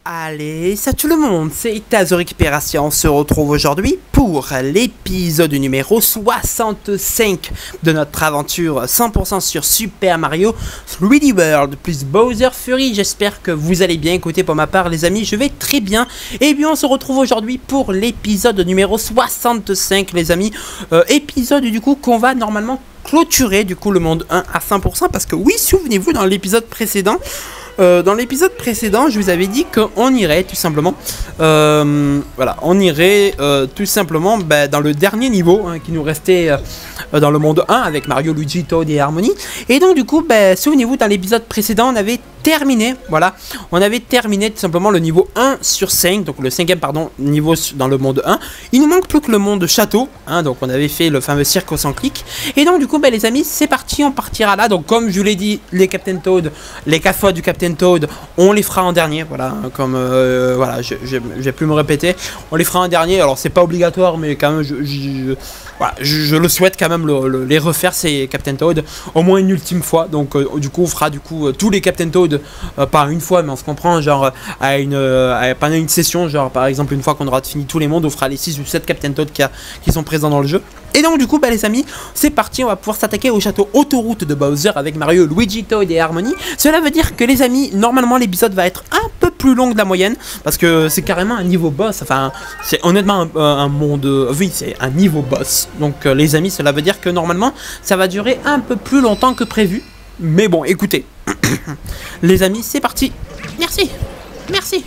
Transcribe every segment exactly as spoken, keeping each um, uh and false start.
Allez, salut tout le monde, c'est Tazo Récupération. On se retrouve aujourd'hui pour l'épisode numéro soixante-cinq de notre aventure cent pour cent sur Super Mario trois D World plus Bowser Fury. J'espère que vous allez bien. Écoutez, pour ma part les amis, je vais très bien. Et bien on se retrouve aujourd'hui pour l'épisode numéro soixante-cinq les amis. euh, Épisode du coup qu'on va normalement clôturer du coup le monde un à cent pour cent. Parce que oui, souvenez-vous, dans l'épisode précédent Euh, dans l'épisode précédent, je vous avais dit qu'on irait tout simplement, euh, voilà, on irait euh, tout simplement bah, dans le dernier niveau hein, qui nous restait euh, dans le monde un avec Mario, Luigi, Toad et Harmony. Et donc du coup, bah, souvenez-vous, dans l'épisode précédent, on avait terminé, voilà, on avait terminé tout simplement le niveau un sur cinq, donc le cinquième pardon niveau dans le monde un. Il nous manque plus que le monde château, hein, donc on avait fait le fameux cirque sans clic. Et donc du coup, bah, les amis, c'est parti, on partira là. Donc comme je vous l'ai dit, les Captain Toad, les quatre fois du Captain Toad, on les fera en dernier, voilà, comme euh, voilà, je, je, je vais plus me répéter, on les fera en dernier. Alors c'est pas obligatoire, mais quand même, je, je, voilà, je, je le souhaite quand même le, le, les refaire ces Captain Toad au moins une ultime fois. Donc euh, du coup, on fera du coup euh, tous les Captain Toad, euh, pas une fois, mais on se comprend, genre à une, euh, à, pendant une session, genre par exemple une fois qu'on aura fini tous les mondes, on fera les six ou sept Captain Toad qui, a, qui sont présents dans le jeu. Et donc du coup, bah, les amis, c'est parti, on va pouvoir s'attaquer au château autoroute de Bowser avec Mario, Luigi, Toad et Harmony. Cela veut dire que les amis, normalement l'épisode va être un peu plus long que la moyenne, parce que c'est carrément un niveau boss, enfin, c'est honnêtement un, un monde, euh, oui, c'est un niveau boss. Donc euh, les amis, cela veut dire que normalement, ça va durer un peu plus longtemps que prévu. Mais bon, écoutez, les amis, c'est parti. Merci, merci.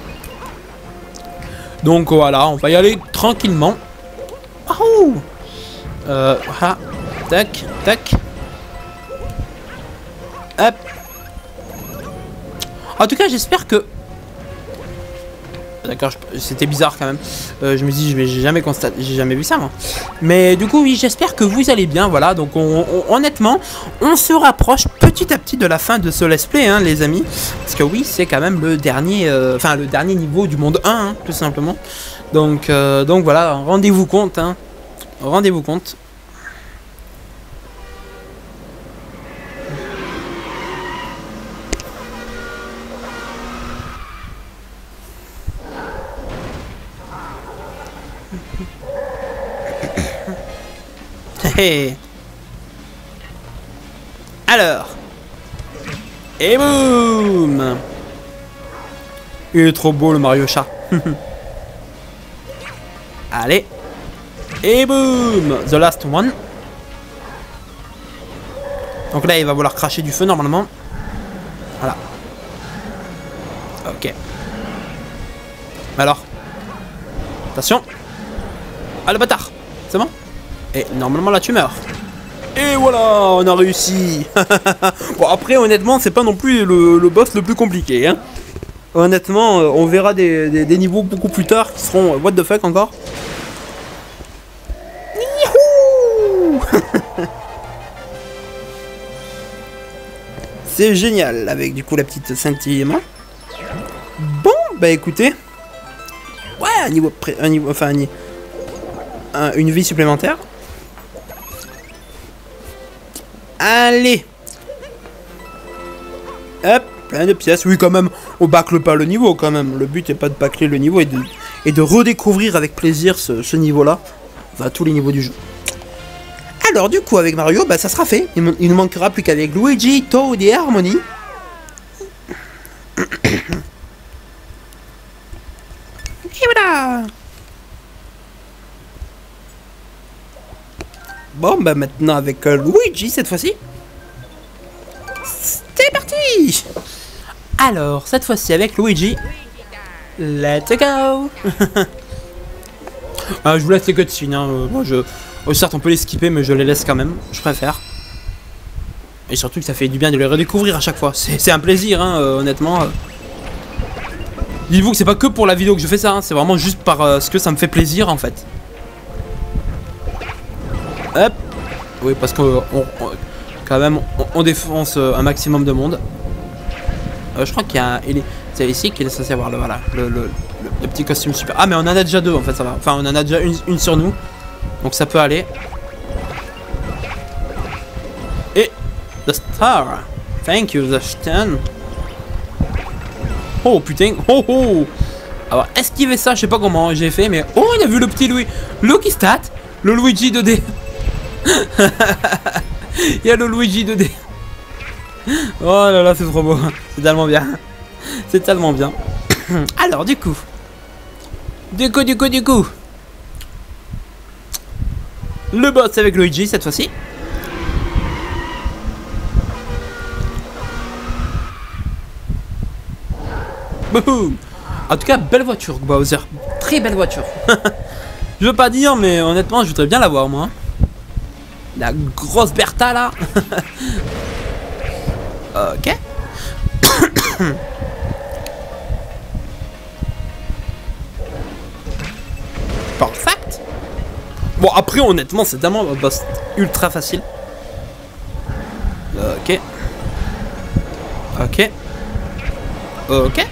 Donc voilà, on va y aller tranquillement. Oh! Euh, voilà, tac, tac, hop. En tout cas, j'espère que... D'accord, c'était bizarre quand même. Euh, je me dis, j'ai jamais constaté, j'ai jamais vu ça moi. Mais du coup, oui, j'espère que vous allez bien. Voilà, donc on, on, honnêtement, on se rapproche petit à petit de la fin de ce let's play, hein, les amis. Parce que oui, c'est quand même le dernier, euh, enfin le dernier niveau du monde un, hein, tout simplement. Donc, euh, donc voilà, rendez-vous compte, hein. Rendez-vous compte. Hey. Alors. Et boum. Il est trop beau le Mario chat. Allez. Et boum. The last one. Donc là il va vouloir cracher du feu normalement. Voilà. Ok. Alors. Attention. Ah le bâtard. C'est bon? Et normalement là tu meurs. Et voilà, on a réussi. Bon après honnêtement c'est pas non plus le, le boss le plus compliqué, hein. Honnêtement on verra des, des, des niveaux beaucoup plus tard qui seront what the fuck encore. C'est génial avec du coup la petite scintillement. Bon bah écoutez, ouais, un niveau, pré un niveau enfin un, un, une vie supplémentaire. Allez. Hop, plein de pièces. Oui quand même, on bâcle pas le niveau quand même. Le but est pas de bâcler le niveau et de, et de redécouvrir avec plaisir ce, ce niveau là. Enfin tous les niveaux du jeu. Alors du coup avec Mario, bah ça sera fait. Il, il ne manquera plus qu'avec Luigi, Toad et Harmony. Et voilà. Bon bah maintenant avec euh, Luigi cette fois-ci. C'est parti. Alors cette fois-ci avec Luigi. Let's go. Ah, je vous laisse les cutscenes, hein. euh, moi je... Oh, certes on peut les skipper mais je les laisse quand même, je préfère. Et surtout que ça fait du bien de les redécouvrir à chaque fois, c'est un plaisir hein, euh, honnêtement. Euh. Dites-vous que c'est pas que pour la vidéo que je fais ça, hein, c'est vraiment juste parce euh, que ça me fait plaisir en fait. Hop. Oui parce que euh, on, on, quand même on, on défonce euh, un maximum de monde. Euh, je crois qu'il y a... C'est ici qu'il est censé avoir le, voilà, le, le, le, le petit costume super. Ah mais on en a déjà deux en fait, ça va. Enfin on en a déjà une, une sur nous. Donc ça peut aller. Et The Star. Thank you, the Stan. Oh putain. Oh oh. Alors esquiver ça, je sais pas comment j'ai fait, mais oh il a vu le petit Louis. Lucky Stat. Le Luigi deux D. Il y a le Luigi deux D. Oh là là, c'est trop beau. C'est tellement bien. C'est tellement bien. Alors du coup. Du coup, du coup, du coup. Le boss avec Luigi cette fois-ci. Boum. En tout cas, belle voiture, Bowser. Très belle voiture. Je veux pas dire, mais honnêtement, je voudrais bien l'avoir, moi. La grosse Bertha, là. Ok. Perfect. Bon, après, honnêtement, c'est tellement un boss ultra facile. Ok. Ok. Ok.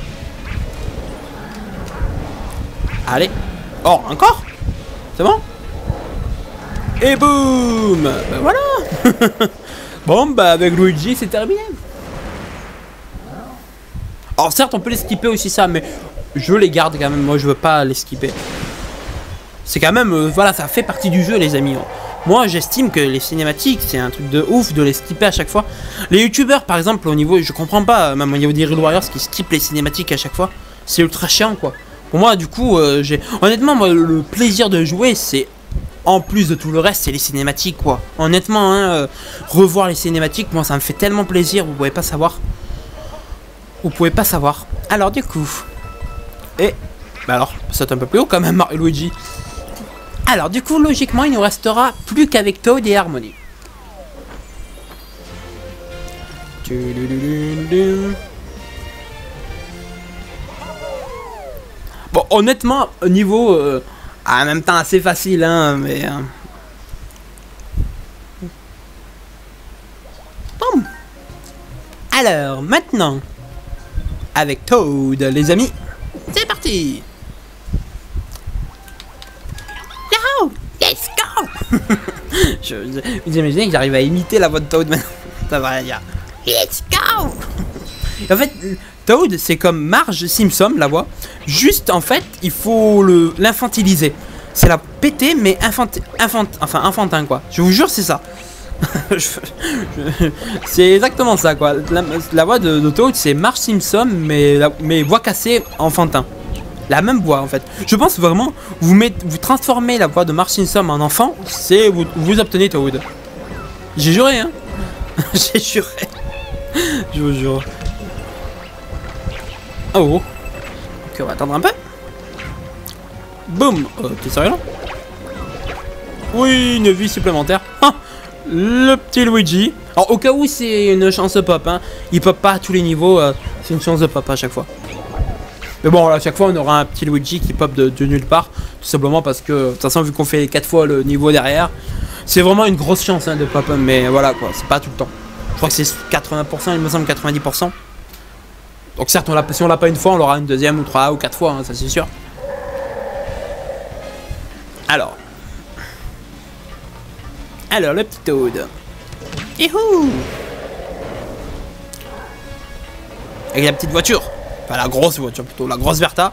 Allez. Oh, encore? C'est bon? Et boum! Ben voilà. Bon, bah avec Luigi, c'est terminé. Alors certes, on peut les skipper aussi ça, mais je les garde quand même. Moi, je veux pas les skipper. C'est quand même, euh, voilà, ça fait partie du jeu, les amis. Moi, j'estime que les cinématiques, c'est un truc de ouf de les skipper à chaque fois. Les youtubeurs, par exemple, au niveau, je comprends pas, même au niveau des Real Warriors, qui skippent les cinématiques à chaque fois, c'est ultra chiant, quoi. Pour moi, du coup, euh, j'ai, honnêtement, moi, le plaisir de jouer, c'est en plus de tout le reste, c'est les cinématiques, quoi. Honnêtement, hein, euh, revoir les cinématiques, moi, ça me fait tellement plaisir, vous pouvez pas savoir. Vous pouvez pas savoir. Alors, du coup, et bah alors, saute un peu plus haut quand même, Mario Luigi. Alors, du coup, logiquement, il nous restera plus qu'avec Toad et Harmony. Bon, honnêtement, au niveau, euh, en même temps assez facile, hein, mais. Euh... Boum. Alors, maintenant, avec Toad, les amis, c'est parti. Let's go. Je vous imaginez que j'arrive à imiter la voix de Toad maintenant. Ça va rien dire. Let's go. En fait, Toad, c'est comme Marge Simpson, la voix. Juste, en fait, il faut le l'infantiliser. C'est la péter, mais infant, infant, enfin, enfantin, quoi. Je vous jure, c'est ça. C'est exactement ça, quoi. La, la voix de, de Toad, c'est Marge Simpson, mais, la, mais voix cassée, enfantin. La même voix en fait. Je pense vraiment, vous mettez, vous transformez la voix de Marge Simpson en enfant, c'est vous, vous obtenez Toad. J'ai juré, hein. J'ai juré. Je vous jure. Oh. Ok, on va attendre un peu. Boum. Euh, T'es sérieux là? Oui, une vie supplémentaire. Ah, le petit Luigi. Alors au cas où c'est une chance de pop, hein. Il pop pas à tous les niveaux, euh, c'est une chance de pop à chaque fois. Mais bon, à chaque fois, on aura un petit Luigi qui pop de, de nulle part. Tout simplement parce que, de toute façon, vu qu'on fait quatre fois le niveau derrière, c'est vraiment une grosse chance hein, de pop. Mais voilà, quoi, c'est pas tout le temps. Je crois que c'est quatre-vingts pour cent, il me semble quatre-vingt-dix pour cent. Donc certes, on si on l'a pas une fois, on l'aura une deuxième ou trois ou quatre fois, hein, ça c'est sûr. Alors. Alors, le petit Toad. Youhou! Avec la petite voiture. Enfin, la grosse voiture plutôt, la grosse Bertha.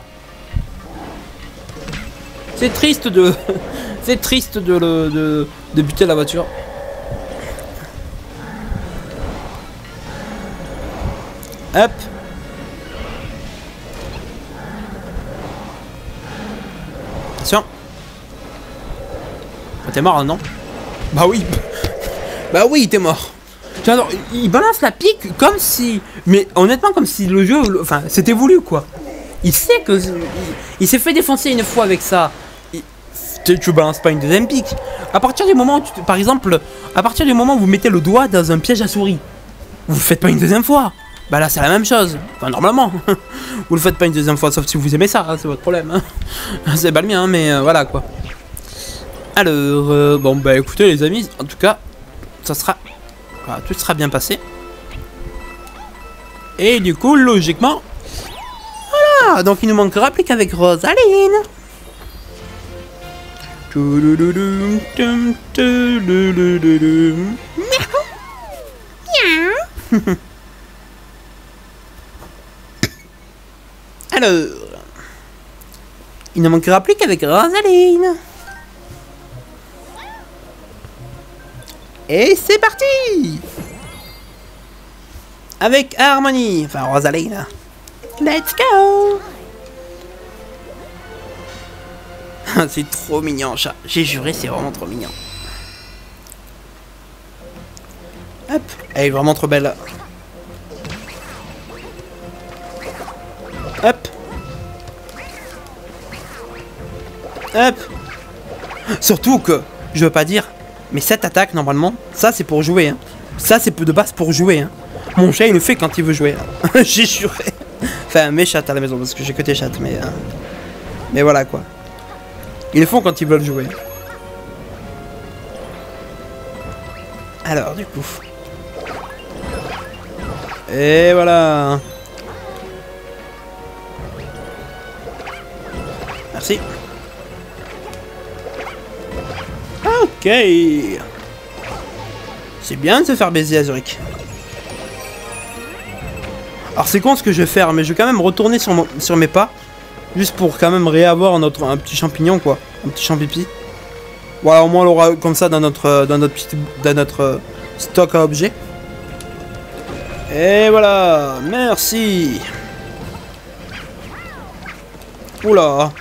C'est triste de... C'est triste de, le, de, de buter la voiture. Hop. Attention. Oh, t'es mort, non? Bah oui. Bah oui, t'es mort. Alors, il balance la pique comme si... Mais honnêtement, comme si le jeu... Enfin, c'était voulu, quoi. Il sait que... Il, il s'est fait défoncer une fois avec ça. Il, tu, tu balances pas une deuxième pique. À partir du moment où... Tu, par exemple, à partir du moment où vous mettez le doigt dans un piège à souris, vous le faites pas une deuxième fois. Bah là, c'est la même chose. Enfin, normalement. Vous le faites pas une deuxième fois, sauf si vous aimez ça. Hein, c'est votre problème. Hein. C'est pas le mien, mais euh, voilà, quoi. Alors, euh, bon, bah écoutez, les amis, en tout cas, ça sera... Voilà, tout sera bien passé. Et du coup, logiquement... Voilà, donc il nous manquera plus qu'avec Rosaline. Alors, il ne manquera plus qu'avec Rosaline. Et c'est parti. Avec Harmonie, enfin Rosaline. Let's go. C'est trop mignon, chat. J'ai juré, c'est vraiment trop mignon. Hop, elle est vraiment trop belle. Hop. Hop. Surtout que, je veux pas dire, mais cette attaque, normalement, ça c'est pour jouer. Hein. Ça c'est de base pour jouer. Hein. Mon chat, il le fait quand il veut jouer. J'ai juré. Enfin, mes chats à la maison, parce que j'ai que tes chats, mais... Euh... Mais voilà, quoi. Ils le font quand ils veulent jouer. Alors, du coup... Et voilà. Merci. Ok. C'est bien de se faire baiser à Zurich. Alors c'est con ce que je vais faire, mais je vais quand même retourner sur, mon, sur mes pas. Juste pour quand même réavoir notre, un petit champignon, quoi. Un petit champipi. Voilà, au moins on l'aura comme ça dans notre, dans notre, petit, dans notre stock à objets. Et voilà, merci. Oula.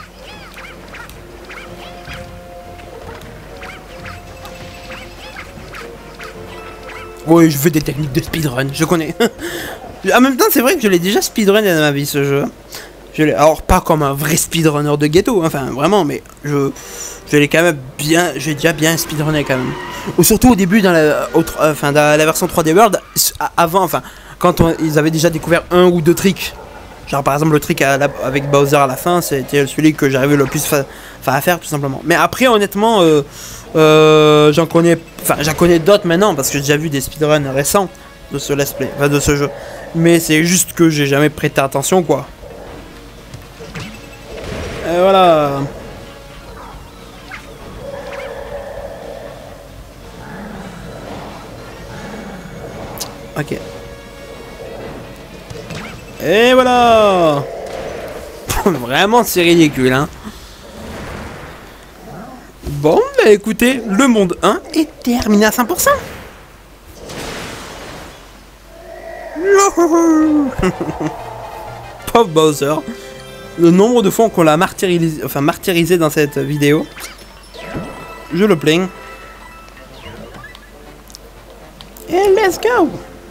Oui, je veux des techniques de speedrun, je connais. En même temps, c'est vrai que je l'ai déjà speedrun dans ma vie, ce jeu. Je l'ai, alors, pas comme un vrai speedrunner de ghetto, hein, enfin, vraiment, mais je, je l'ai quand même bien, j'ai déjà bien speedrunné quand même. Ou surtout au début, dans la, autre, enfin, dans la version trois D World, avant, enfin, quand on, ils avaient déjà découvert un ou deux tricks. Genre, par exemple, le trick à la, avec Bowser à la fin, c'était celui que j'arrivais le plus fa à faire, tout simplement. Mais après, honnêtement, euh, euh, j'en connais, enfin, j'en connais d'autres maintenant, parce que j'ai déjà vu des speedruns récents de ce let's play, enfin, de ce jeu. Mais c'est juste que j'ai jamais prêté attention, quoi. Et voilà. Ok. Et voilà. Vraiment, c'est ridicule, hein. Bon, bah écoutez, le monde un est terminé à cent pour cent. Pauvre Bowser. Le nombre de fois qu'on l'a martyrisé, enfin martyrisé dans cette vidéo, je le plains. Et let's go.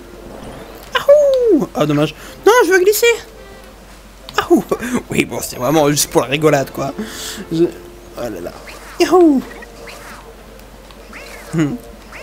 Ahou. Ah dommage. Non, je veux glisser. Ahou. Oui, bon, c'est vraiment juste pour la rigolade, quoi. Je... Oh là là. Yahoo. Hmm.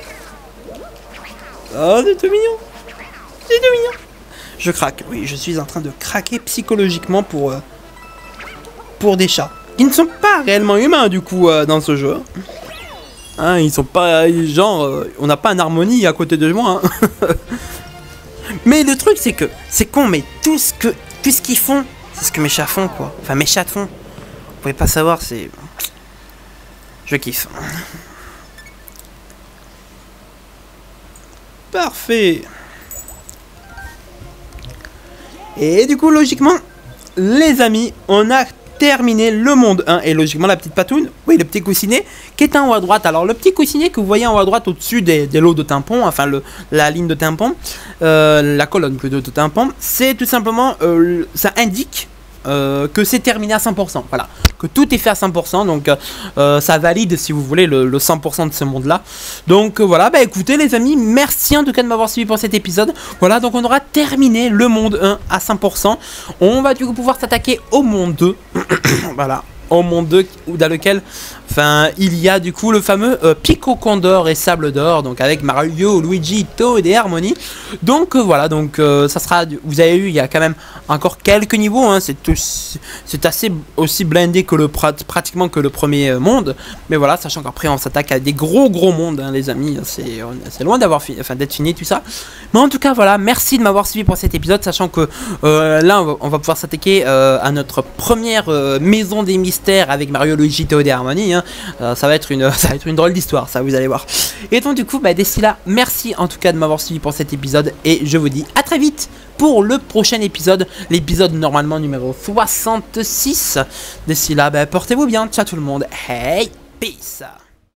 Oh, c'est tout mignon. C'est tout mignon. Je craque. Oui, je suis en train de craquer psychologiquement pour... Euh, pour des chats. Ils ne sont pas réellement humains, du coup, euh, dans ce jeu. Hein, ils sont pas... Genre, euh, on n'a pas un harmonie à côté de moi. Hein. Mais le truc, c'est que... C'est con, mais tout ce que... Tout ce qu'ils font, c'est ce que mes chats font, quoi. Enfin, mes chats font. Vous pouvez pas savoir, c'est... Je kiffe. Parfait. Et du coup, logiquement, les amis, on a terminé le monde un. Et logiquement, la petite patoune, oui, le petit coussinet, qui est en haut à droite. Alors, le petit coussinet que vous voyez en haut à droite, au-dessus des, des lots de tampons, enfin, le, la ligne de tampons, euh, la colonne plutôt de tampons, c'est tout simplement, euh, ça indique euh, que c'est terminé à cent pour cent. Voilà. Que tout est fait à cent pour cent, donc euh, ça valide, si vous voulez, le, le cent pour cent de ce monde-là. Donc euh, voilà, bah écoutez les amis, merci en tout cas de m'avoir suivi pour cet épisode. Voilà, donc on aura terminé le monde un à cent pour cent. On va du coup pouvoir s'attaquer au monde deux. Voilà, au monde deux, dans lequel, enfin, il y a du coup le fameux euh, Pico Condor et Sable d'Or, donc avec Mario, Luigi, Toad et Harmony. Donc euh, voilà, donc euh, ça sera, vous avez vu, il y a quand même encore quelques niveaux, hein, c'est assez aussi blindé que le pratiquement que le premier monde, mais voilà, sachant qu'après on s'attaque à des gros gros mondes, hein, les amis, c'est loin d'avoir fini, enfin d'être fini tout ça. Mais en tout cas voilà, merci de m'avoir suivi pour cet épisode, sachant que euh, là on va, on va pouvoir s'attaquer euh, à notre première euh, maison d'émission mystère avec Mario, Luigi, Toad et Harmony. Hein. Euh, ça, va être une, ça va être une drôle d'histoire, ça, vous allez voir. Et donc, du coup, bah, d'ici là, merci en tout cas de m'avoir suivi pour cet épisode. Et je vous dis à très vite pour le prochain épisode. L'épisode normalement numéro soixante-six. D'ici là, bah, portez-vous bien. Ciao tout le monde. Hey, peace.